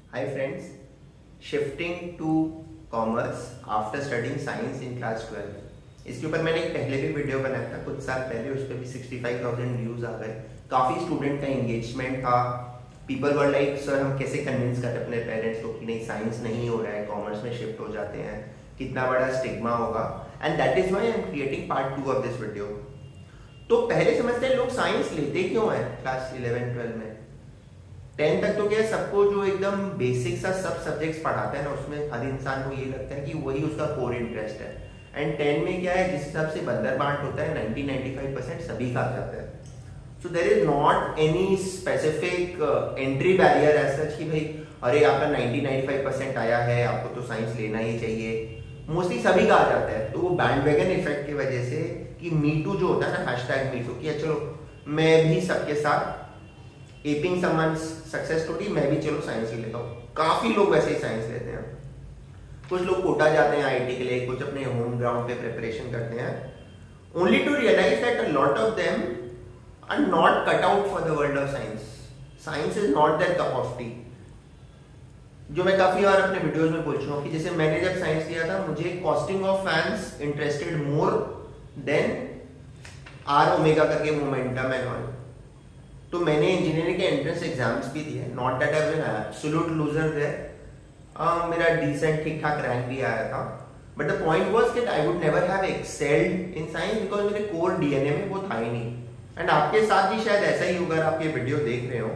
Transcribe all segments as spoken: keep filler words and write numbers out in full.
Hi friends, shifting to commerce after studying science in class twelve. इसके ऊपर मैंने एक पहले भी वीडियो बनाया था कुछ साल पहले, उस पर भी सिक्सटी फाइव थाउजेंड व्यूज आ गए। काफ़ी स्टूडेंट का एंगेजमेंट था। पीपल वर लाइक सर हम कैसे कन्विंस करें अपने पेरेंट्स को कि नहीं साइंस नहीं हो रहा है, कॉमर्स में शिफ्ट हो जाते हैं, कितना बड़ा स्टिग्मा होगा। And that is why I am creating part two of this video. तो पहले समझते हैं लोग साइंस लेते क्यों है क्लास इलेवन ट्वेल्व में। टेंथ तक तो क्या है, सबको जो एकदम बेसिक सा सब सब्जेक्ट्स पढ़ाते हैं ना, उसमें हर इंसान को ये लगता है कि वही उसका कोर इंटरेस्ट है। एंड टेन में क्या है, जिस हिसाब से बंदर बांट होता है ninety two ninety five percent सभी का आ जाता है। So there is not any specific entry barrier as such कि भाई अरे आपका ninety two ninety five percent आया है आपको तो साइंस लेना ही चाहिए। मोस्टली सभी का आ जाता है। तो वो बैंडवैगन इफेक्ट की वजह से कि मी टू जो होता है ना, हैशटैग मी टू, कि चलो मैं भी सबके साथ एपिंग समवन्स सक्सेस स्टोरी, मैं भी चलो साइंस ही लेता हूँ। काफी लोग वैसे ही साइंस लेते हैं। कुछ लोग कोटा जाते हैं आईआईटी के लिए, कुछ अपने होम ग्राउंड पे प्रिपरेशन करते हैं, only to realize that a lot of them are not cut out for the world of science. Science is not their cup of tea. जो मैं काफी बार अपने वीडियोस में बोल चुका हूँ कि जैसे मैंने जब साइंस लिया था, मुझे costing of fans interested more than R omega करके मोमेंटम एंड ऑल। तो मैंने इंजीनियरिंग के एंट्रेंस एग्जाम्स भी दिए, not that I was an absolute loser there. मेरा डिसेंट ठीक ठाक रैंक भी आया था, but the point was that I would never have excelled in science because मेरे कोर डीएनए में वो था ही नहीं। एंड आपके साथ भी शायद ऐसा ही होगा, अगर आप ये वीडियो देख रहे हो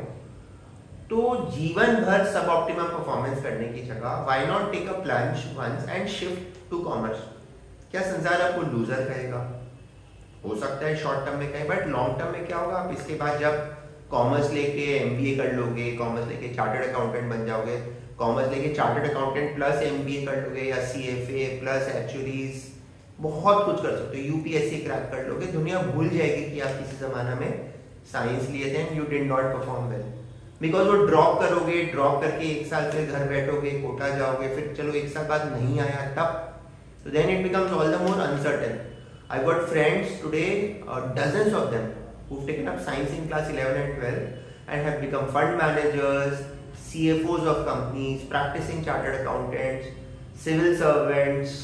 तो जीवन भर सब ऑप्टिमम परफॉर्मेंस करने की जगह why not take a plunge once and shift to commerce. क्या संसार आपको लूजर कहेगा? हो सकता है शॉर्ट टर्म में कहे, बट लॉन्ग टर्म में क्या होगा, आप इसके बाद जब कॉमर्स लेके एमबीए कर लोगे, कॉमर्स लेके चार्टर्ड अकाउंटेंट बन जाओगे, कॉमर्स लेके चार्टर्ड अकाउंटेंट प्लस एमबीए कर लोगे या सीएफए प्लस एक्चुअलीज, बहुत कुछ कर सकते हो, यूपीएससी क्रैक कर लोगे। दुनिया भूल जाएगी कि आप किसी जमाना में साइंस लिए थे and you did not perform well. Because वो ड्रॉप करोगे, ड्रॉप करके एक साल फिर घर बैठोगे, कोटा जाओगे, फिर चलो एक साल बाद नहीं आया तब, so then it becomes all the more uncertain. I've got friends today, uh, dozens of them, who've taken up science in class eleven and twelve and have become fund managers, C F Os of companies, practicing chartered accountants, civil servants,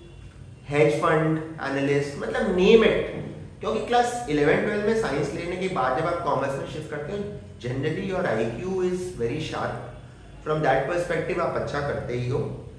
hedge fund analysts, मतलब name it. क्योंकि class eleven twelve में science लेने के बाद जब आप commerce में shift करते हो, generally your I Q is very sharp. From that perspective आप अच्छा करते ही हो।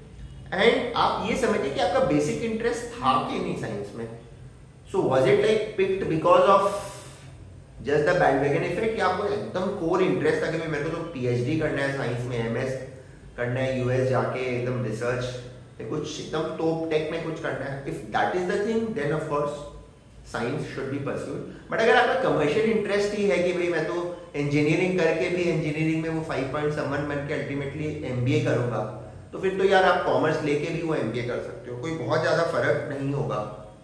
एंड आप ये समझिए कि आपका बेसिक इंटरेस्ट था कि नहीं साइंस में। So was it like picked because of just the bandwagon effect, या आपको एकदम कोर इंटरेस्ट था कि भाई मेरे को तो पीएचडी करना है साइंस में, एमएस करना है, यूएस जाके एकदम रिसर्च कुछ एकदम टॉप टेक में कुछ करना है। If that is the thing then of course science should be pursued. But अगर आपका कमर्शियल इंटरेस्ट ही है कि भाई मैं तो इंजीनियरिंग करके भी इंजीनियरिंग में वो फाइव पॉइंट समवन बन के अल्टीमेटली एमबीए करूंगा, तो फिर तो यार आप कॉमर्स लेके भी वो एमबीए कर सकते हो, कोई बहुत ज्यादा फर्क नहीं होगा।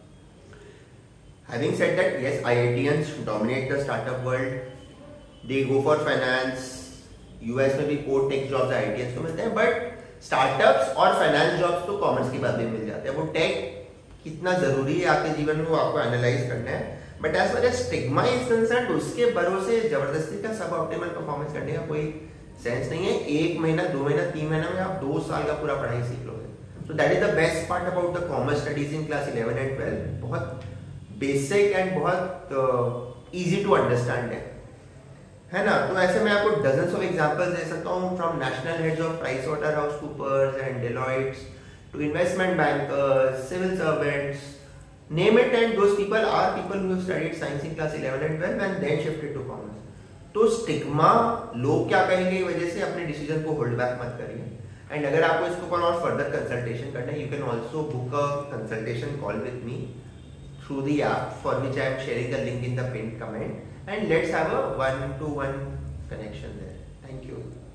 Having said that, yes, I I T Ns dominate the startup world. They go for finance. US में भी core tech jobs IITians को मिलते हैं, बट स्टार्टअप्स और फाइनेंस जॉब्स तो कॉमर्स के बाद भी मिल जाते हैं। वो टेक कितना जरूरी है आपके जीवन में वो आपको एनालाइज करना है। But as far as stigma is concern, उसके भरोसे जबरदस्ती का सब ऑप्टिमल परफॉर्मेंस करने का कोई सेंस नहीं है। एक महीना, दो महीना, तीन महीना में आप दो साल का पूरा पढ़ाई सीख लोगे। So that is the best part about the commerce studies in class eleven and twelve. बहुत बेसिक एंड बहुत इजी टू अंडरस्टैंड है है ना। तो ऐसे मैं आपको डजन्स ऑफ एग्जांपल्स दे सकता हूँ, from national heads of Price Waterhouse Coopers and Deloittes to investment bankers, civil servants, name it, and those people are people who have studied science in class eleven and twelve and then shifted to commerce. तो stigma, लोग क्या कहेंगे की वजह से अपने decision को hold back मत करिए। एंड अगर आपको इसके ऊपर और फर्दर कंसल्टेशन करना है, you can also book a consultation call with me through the app, for which I am sharing the link in the pinned comment, and let's have a one to one connection there. Thank you.